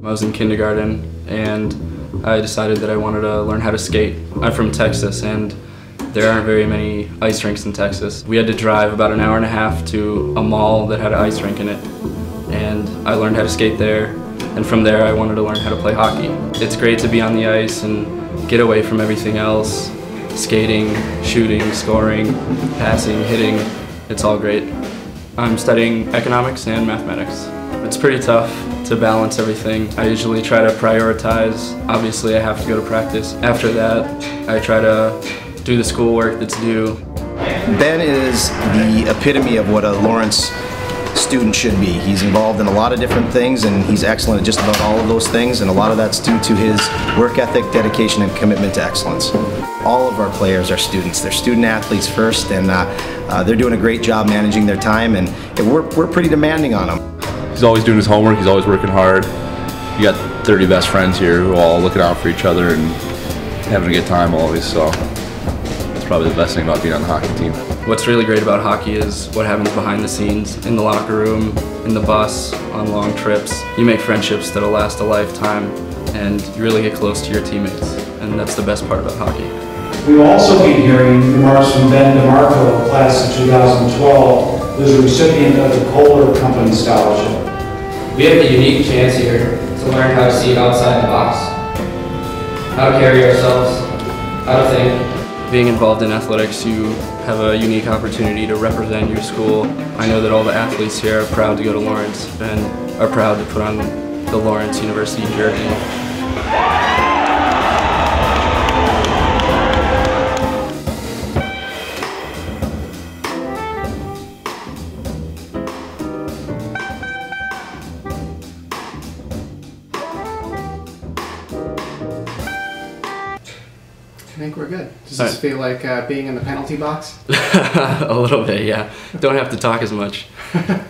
I was in kindergarten and I decided that I wanted to learn how to skate. I'm from Texas and there aren't very many ice rinks in Texas. We had to drive about an hour and a half to a mall that had an ice rink in it, and I learned how to skate there, and from there I wanted to learn how to play hockey. It's great to be on the ice and get away from everything else. Skating, shooting, scoring, passing, hitting, it's all great. I'm studying economics and mathematics. It's pretty tough to balance everything. I usually try to prioritize. Obviously I have to go to practice. After that, I try to do the schoolwork that's due. Ben is the epitome of what a Lawrence student should be. He's involved in a lot of different things and he's excellent at just about all of those things, and a lot of that's due to his work ethic, dedication, and commitment to excellence. All of our players are students. They're student athletes first, and they're doing a great job managing their time, and we're pretty demanding on them. He's always doing his homework, he's always working hard. You got 30 best friends here who are all looking out for each other and having a good time always, so that's probably the best thing about being on the hockey team. What's really great about hockey is what happens behind the scenes, in the locker room, in the bus, on long trips. You make friendships that'll last a lifetime, and you really get close to your teammates, and that's the best part about hockey. We will also be hearing remarks from Ben DiMarco, class of 2012, who is a recipient of the Kohler Company Scholarship. We have the unique chance here to learn how to see outside the box, how to carry ourselves, how to think. Being involved in athletics, you have a unique opportunity to represent your school. I know that all the athletes here are proud to go to Lawrence and are proud to put on the Lawrence University jersey. I think we're good. Does this feel like being in the penalty box? A little bit, yeah. Don't have to talk as much.